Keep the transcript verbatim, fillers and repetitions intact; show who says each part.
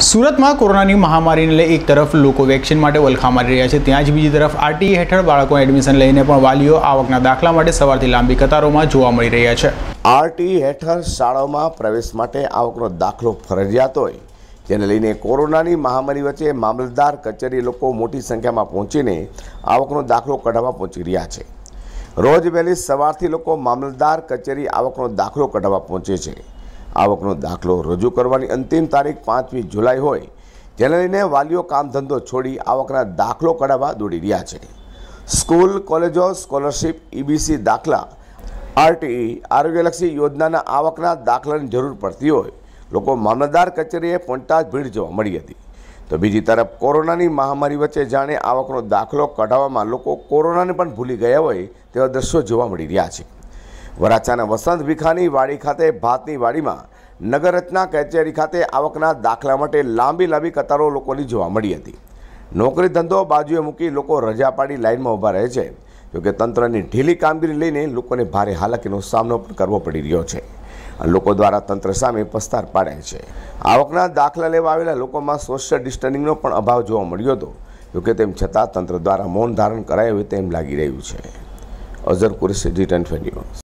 Speaker 1: સુરતમાં કોરોનાની મહામારીને લઈ એક તરફ લોકો વેક્સિન માટે વલખા મારી રહ્યા છે, ત્યાં જ બીજી તરફ આરટીઈ હેઠળ બાળકોને એડમિશન લઈને પણ વાલીઓ આવકના દાખલા માટે સવારથી લાંબી કતારોમાં જોવા મળી રહ્યા છે।
Speaker 2: આરટીઈ હેઠળ શાળાઓમાં પ્રવેશ માટે આવકનો દાખલો ફરજિયાત હોય, જેને લઈને કોરોનાની મહામારી વચ્ચે મામલતદાર કચેરી લોકો મોટી સંખ્યામાં પહોંચીને આવકનો દાખલો કઢાવવા પહોંચી રહ્યા છે। રોજ વહેલી સવારથી લોકો મામલતદાર કચેરી આવકનો દાખલો કઢાવવા પહોંચે છે। આવકનો દાખલો રજૂ કરવાની અંતિમ તારીખ પાંચમી જુલાઈ હોય, જેને લઈને વાલીઓ કામ ધંધો છોડી આવકના દાખલો કઢાવવા દોડી રહ્યા છે। સ્કૂલ, કોલેજો, સ્કોલરશીપ, ઈબીસી દાખલા, આરટીઈ, આરોગ્યલક્ષી યોજનાના આવકના દાખલાની જરૂર પડતી હોય લોકો મામલતદાર કચેરીએ પહોંચતા જ ભીડ જોવા મળી હતી। તો બીજી તરફ કોરોનાની મહામારી વચ્ચે જાણે આવકનો દાખલો કઢાવવામાં લોકો કોરોનાને પણ ભૂલી ગયા હોય તેવા દ્રશ્યો જોવા મળી રહ્યા છે। વરાછાના વસંત ભીખાની વાડી ખાતે ભાતની વાડીમાં નગર રચના કચેરી ખાતે આવકના દાખલા માટે લાંબી લાંબી કતારો લોકોની જોવા મળી હતી। નોકરી ધંધો બાજુએ મૂકી લોકો રજા પાડી લાઇનમાં ઊભા રહે છે, જોકે તંત્રની ઢીલી કામગીરી લઈને લોકોને ભારે હાલાકીનો સામનો પણ કરવો પડી રહ્યો છે। લોકો દ્વારા તંત્ર સામે પસ્તાર પાડે છે। આવકના દાખલા લેવા આવેલા લોકોમાં સોશિયલ ડિસ્ટન્સિંગનો પણ અભાવ જોવા મળ્યો હતો, જોકે તેમ છતાં તંત્ર દ્વારા મૌન ધારણ કરાયું હોય તેમ લાગી રહ્યું છે। Azhar Qureshi, G ten news.